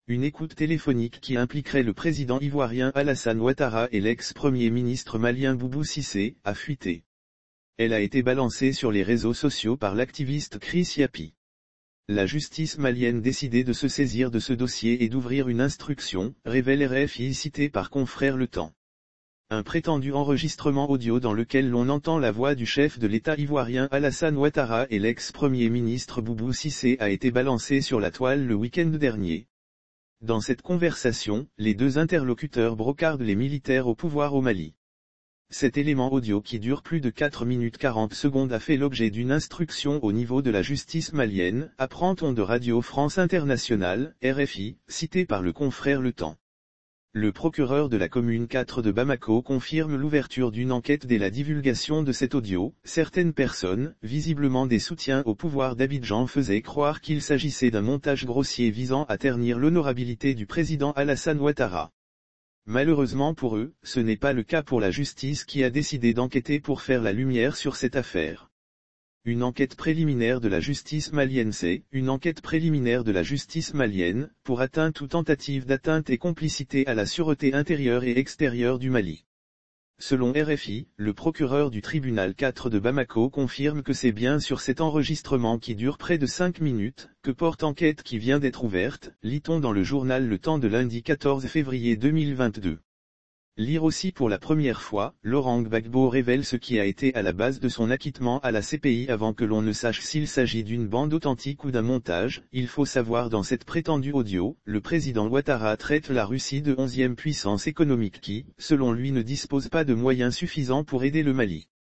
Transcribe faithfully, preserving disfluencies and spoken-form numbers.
Une écoute téléphonique qui impliquerait le président ivoirien Alassane Ouattara et l'ex-premier ministre malien Boubou Cissé, a fuité. Elle a été balancée sur les réseaux sociaux par l'activiste Chris Yapi. La justice malienne décidait de se saisir de ce dossier et d'ouvrir une instruction, révèle R F I cité par confrère Le Temps. Un prétendu enregistrement audio dans lequel l'on entend la voix du chef de l'État ivoirien Alassane Ouattara et l'ex-premier ministre Boubou Cissé a été balancé sur la toile le week-end dernier. Dans cette conversation, les deux interlocuteurs brocardent les militaires au pouvoir au Mali. Cet élément audio qui dure plus de quatre minutes quarante secondes a fait l'objet d'une instruction au niveau de la justice malienne, apprend-on de Radio France Internationale, R F I, cité par le confrère Le Temps. Le procureur de la commune quatre de Bamako confirme l'ouverture d'une enquête dès la divulgation de cet audio. Certaines personnes, visiblement des soutiens au pouvoir d'Abidjan, faisaient croire qu'il s'agissait d'un montage grossier visant à ternir l'honorabilité du président Alassane Ouattara. Malheureusement pour eux, ce n'est pas le cas pour la justice qui a décidé d'enquêter pour faire la lumière sur cette affaire. Une enquête préliminaire de la justice malienne c'est une enquête préliminaire de la justice malienne, pour atteinte ou tentative d'atteinte et complicité à la sûreté intérieure et extérieure du Mali. Selon R F I, le procureur du tribunal quatre de Bamako confirme que c'est bien sur cet enregistrement qui dure près de cinq minutes, que porte enquête qui vient d'être ouverte, lit-on dans le journal Le Temps de lundi quatorze février deux mille vingt-deux. Lire aussi pour la première fois, Laurent Gbagbo révèle ce qui a été à la base de son acquittement à la C P I avant que l'on ne sache s'il s'agit d'une bande authentique ou d'un montage. Il faut savoir dans cette prétendue audio, le président Ouattara traite la Russie de onzième puissance économique qui, selon lui ne dispose pas de moyens suffisants pour aider le Mali.